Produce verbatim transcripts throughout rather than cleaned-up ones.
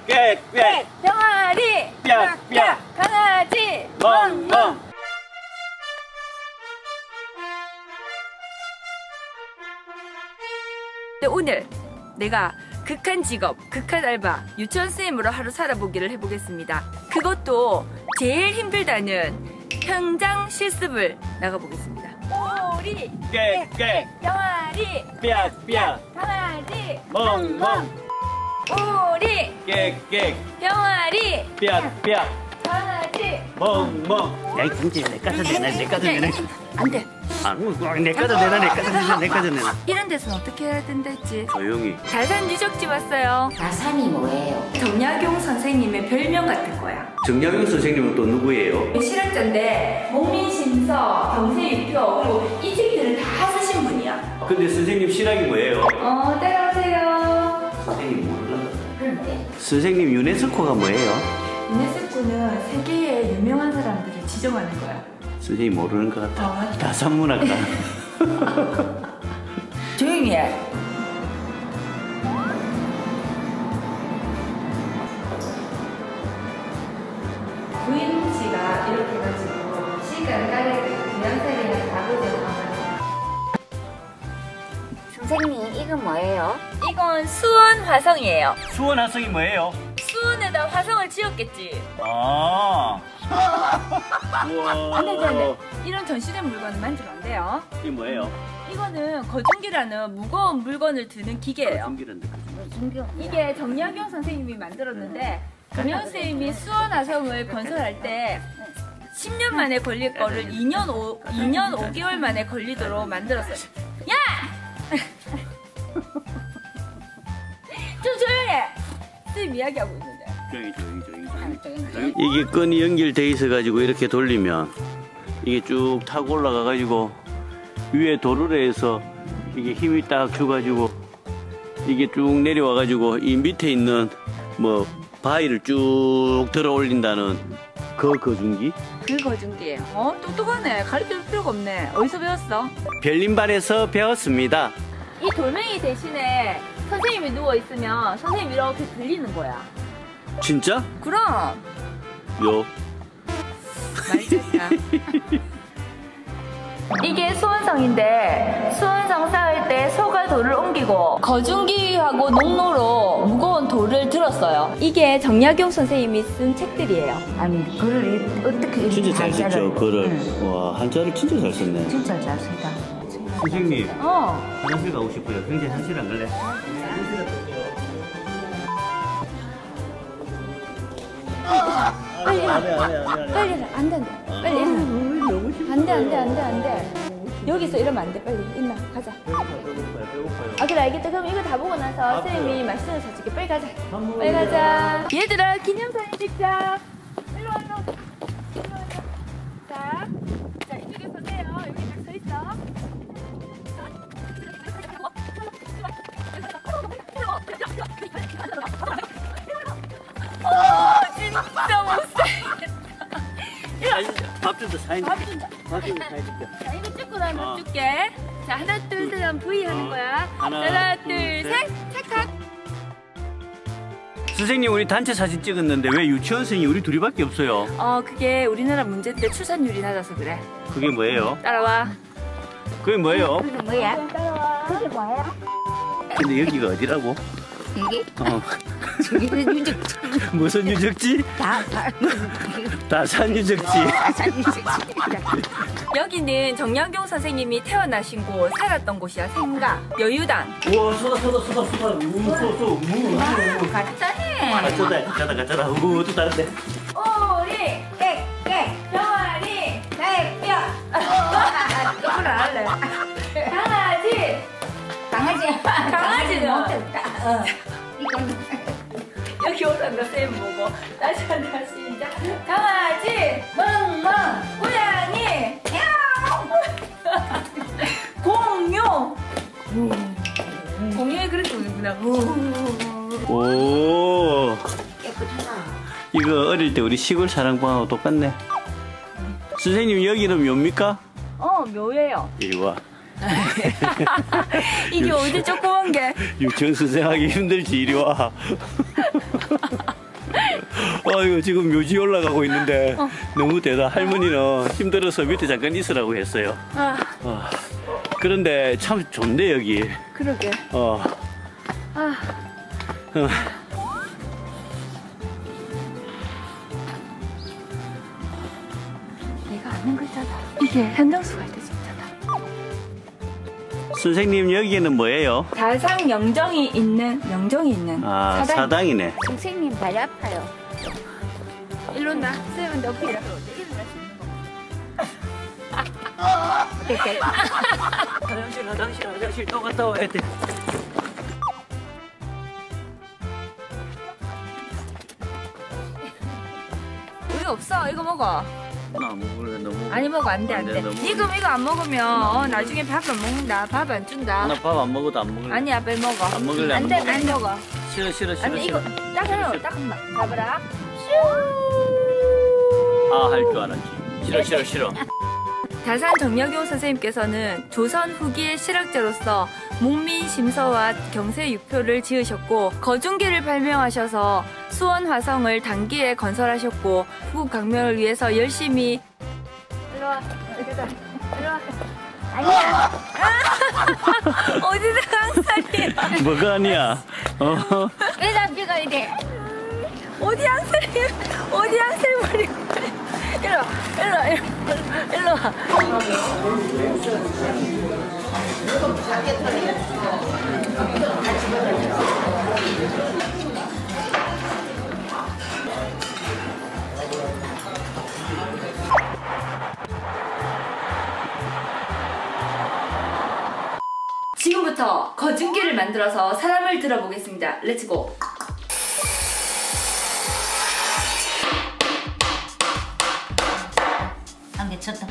꽥꽥 병아리 뼈뼈 강아지 멍멍. 오늘 내가 극한 직업, 극한 알바, 유치원 선생님으로 하루 살아보기를 해보겠습니다. 그것도 제일 힘들다는 현장 실습을 나가보겠습니다. 오리, 꽥꽥 병아리, 뼈뼈 강아지, 멍멍. 오리, 꽥꽥 병아리, 뼈뼈 강아지, 멍멍. 야, 진짜 내 까서 내놔, 내 까서 내놔. 안 돼. 아, 내 까서 내놔, 내 까서 내놔, 내 까서 내놔. 이런 데서는 어떻게 해야 된다 했지? 조용히. 다산 유적지 왔어요. 다산이 뭐예요? 정약용 선생님의 별명 같은 거야. 정약용 선생님은 또 누구예요? 실학자인데 목민심서, 경세유표 그리고 이 책들을 다 쓰신 분이야. 근데 선생님 실학이 뭐예요? 어, 따라오세요. 선생님 모르나? 그런데 선생님 유네스코가 뭐예요? 유네스코는 세계의 유명한 사람들을 지정하는 거야. 선생님 모르는 것 같아. 어. 다산문학과. 조용히 해. 부인 씨가 이렇게 해가지고 시간 까르게 부양살이나 다보제로 하면 선생님 이건 뭐예요? 이건 수원 화성이에요. 수원 화성이 뭐예요? 수원에다 화성을 지었겠지. 아. 우와. 안 돼, 안 돼, 안 돼. 이런 전시된 물건은 만지면 안 돼요. 이게 뭐예요? 이거는 거중기라는 무거운 물건을 드는 기계예요. 숨기란데. 이게 정약용 선생님이 만들었는데 정약용 선생님이 수원 화성을 건설할 때 십 년 만에 걸릴 거를 이 년 오 개월 만에 걸리도록 만들었어요. 야! 좀 조용해! 선생님 이야기하고 있는데. 조용히 조용히 조용히 조용히. 이게 끈이 연결돼 있어 가지고 이렇게 돌리면 이게 쭉 타고 올라가 가지고 위에 도르래 해서 이게 힘이 딱 줘가지고 이게 쭉 내려와 가지고 이 밑에 있는 뭐 바위를 쭉 들어 올린다는 그 거중기? 그 거중기예요. 어? 똑똑하네. 가르쳐줄 필요가 없네. 어디서 배웠어? 별림반에서 배웠습니다. 이 돌멩이 대신에 선생님이 누워있으면 선생님 이렇게 들리는 거야. 진짜? 그럼! 요. 말이야. 이게 수원성인데 수원성 쌓을 때 소가 돌을 옮기고 거중기하고 농로로 무거운 돌을 들었어요. 이게 정약용 선생님이 쓴 책들이에요. 아니 글을 어떻게 진짜 잘 한자를- 썼죠, 글을. 응. 와, 한자를 진짜 잘 썼네. 진짜 잘 쓴다. 선생님, 어. 화장실 가고 싶어요. 굉장히 화장실 안 갈래? 빨리 해. 안 해, 안 해, 안 해, 안 해. 빨리 해. 안 돼, 안 돼. 빨리 해. 안 돼, 안 돼, 안 돼, 안 돼. 여기서 이러면 안 돼. 빨리. 있나? 가자. 배고파요, 배고파요. 아, 그래, 알겠다. 그럼 이거 다 보고 나서 선생님이 말씀을 사줄게. 빨리 가자. 빨리 가자. 얘들아, 기념사진 찍자. 일로 와, 일로 와. 일로 와, 일로 와. 자, 자, 이쪽에 서세요. 여기 딱 서 있어. 어, 진짜 못생겼다. 밥 좀 더 사인. 밥 준다. 밥 좀 더 사인 줄게. 자, 이거 찍고 나면 어. 줄게. 자, 하나, 둘, 셋 하면 V 하는 어. 거야. 하나, 하나, 둘, 둘, 셋. 셋. 찰칵. 선생님, 우리 단체 사진 찍었는데 왜 유치원 생이 우리 둘이밖에 없어요? 어, 그게 우리나라 문제인데 출산율이 낮아서 그래. 그게 뭐예요? 따라와. 그게 뭐예요? 그게 뭐야? 따라와. 그게 뭐야? 근데 여기가 어디라고? 이게 어. 저기는 유적 무슨 유적지? 다 다. 다산 유적지. 다산 유적지. 여기는 정약용 선생님이 태어나신 곳, 살았던 곳이야. 생가, 여유당. 우와, 쏟아, 쏟아, 쏟아, 쏟아. 우, 쏟, 쏟, 우, 우. 가짜네. 가짜다, 가짜다, 가짜다. 우, 또 다른데. 오리, 깨깨, 병아리, 대뼈. 그걸 안 할래. 강아지. 강아지. 강아지는 못했다. 어. 이건 여기 오란다 쌤 보고. 다시 한다 시작. 강아지, 멍멍, 고양이, 야옹. 공룡. 공룡이 그렇게 우는구나. 오, 깨끗하다. 이거 어릴 때 우리 시골 사랑방하고 똑같네. 선생님, 여기는 뭡니까? 어, 묘예요. 이리 와. 이게 어디 조그만 게. 유치원 선생하기 힘들지, 이리 와. 아이고 지금 묘지 올라가고 있는데 어. 너무 대단. 할머니는 힘들어서 밑에 잠깐 있으라고 했어요. 아. 어. 그런데 참 좋네 여기. 그러게. 어. 아. 어. 내가 아는 거잖아. 이게 현정수가 할 때 진짜다. 선생님 여기는 뭐예요? 다상 영정이 있는 영정이 있는 아 사당. 사당이네. 선생님 다리 아파요. 일로 나. 쌤은 옆에 일어나. 이렇게. 화장실 화장실 화장실 또 갔다 와야 돼. 우유 없어. 이거 먹어. 나 먹을래 너무. 아니 먹어. 안 돼 안 돼. 지금 이거 안 먹으면 어, 나중에 밥 안 먹는다. 밥 안 준다. 나 밥 안 먹어도 안 먹을래. 아니야 빨리 먹어. 안 먹을래 안 안 돼 먹을래. 안 먹어. 싫어 싫어 싫어 아니 싫어. 이거 딱 해라. 딱 한번 잡아라. 아 할 줄 알았지. 싫어 싫어 싫어. 다산 정약용 선생님께서는 조선 후기의 실학자로서 목민심서와 경세유표를 지으셨고 거중기를 발명하셔서 수원 화성을 단기에 건설하셨고 후국 강명을 위해서 열심히 일로와 일로와 일로와 아니야. 어디서 강살이야. 뭐가 아니야? 어? 왜 남자가 이래? 어디 양살이야. 어디 양살 버리고 일로와 일로와 일로와 지금부터 거중기를 만들어서 사람을 들어보겠습니다. 렛츠고. 안개 쳤다.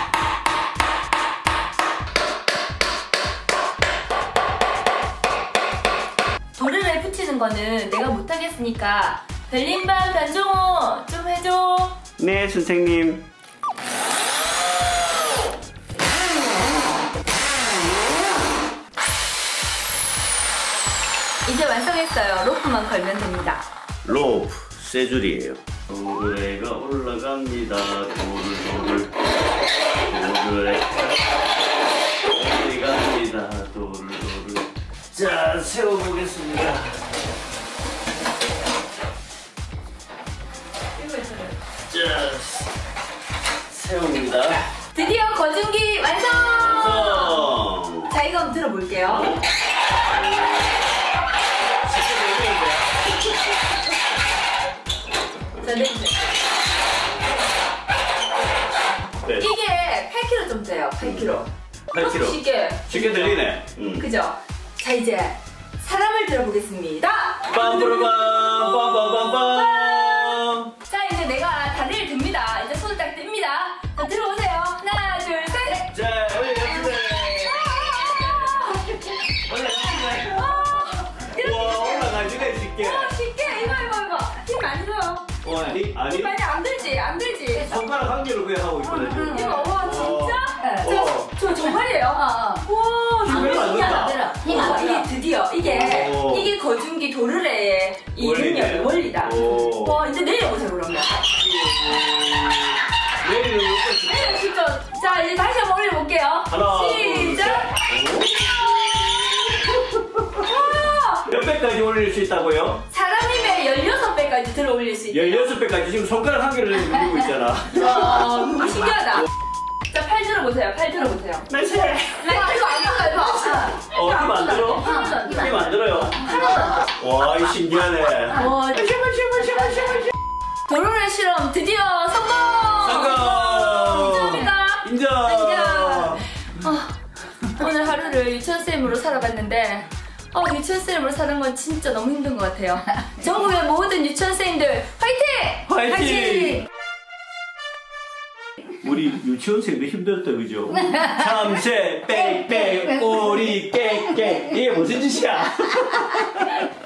도르를 붙이는 거는 내가 못하겠으니까 별림반 변종호 좀 해줘. 네 선생님. 이제 완성했어요. 로프만 걸면 됩니다. 로프 세 줄이에요. 도르래가 올라갑니다. 도르 도르 도르래 올라갑니다. 도르 도르. 자 세워보겠습니다. 자 세웁니다. 드디어 거중기 완성! 완성! 자 이거 한번 들어볼게요. 자, 네. 네. 이게 팔 킬로그램 좀 돼요. 팔 킬로그램. 팔 킬로그램. 쉽게. 쉽게 들리네. 음. 그죠? 자 이제 사람을 들어보겠습니다. 빰빠라밤 빰빰빰빰. 자 이제 내가 다리를 듭니다. 이제 손을 딱 뗍니다. 자 들어오세요. 하나 둘 셋. 자 올려주세요. 올려주세요. 와 올라가지네 쉽게. 어, 쉽게 이거 이거 이거 힘 많이 줘요. 와 아니 아니. 힘 많이 안 들지 안 들지. 손가락 한 개로 그냥 하고 있거든 지금. 이거 와 진짜? 어. 저, 저 정말이에요. 와 힘을 안 든다. 힘 안 와, 들어. 이게 드디어 이게 오. 이게 거중기 도르래의 이 원리네. 능력 원리다. 오. 와 이제 내려보세요 그러면. 내리는 거 네, 진짜. 자 이제 다시 한번 올려볼게요. 하나 시작. 와 몇 배까지 올릴 수 있다고요? 사람이면 열여섯 배까지 들어 올릴 수 있대요. 열여섯 배까지 지금 손가락 한 개를 누르고 있잖아. 와 너무 신기하다. 자 팔 들어보세요. 팔 들어보세요. 나 싫어. 나 이거 안 들어 이거. 어, 힘 안 들어? 하나도 안 들어. 힘 안 들어요? 와, 이 신기하네. 와 도르래 실험 드디어 성공. 성공! 인정합니까? 인정! 인정. 아, 오늘 하루를 유치원쌤으로 살아봤는데 어, 유치원쌤으로 사는 건 진짜 너무 힘든 것 같아요. 전국의 모든 유치원생들 화이팅! 화이팅! 우리 유치원생도 힘들었다 그죠? 참새 빽빽 꼬리 깨깨 이게 무슨 짓이야?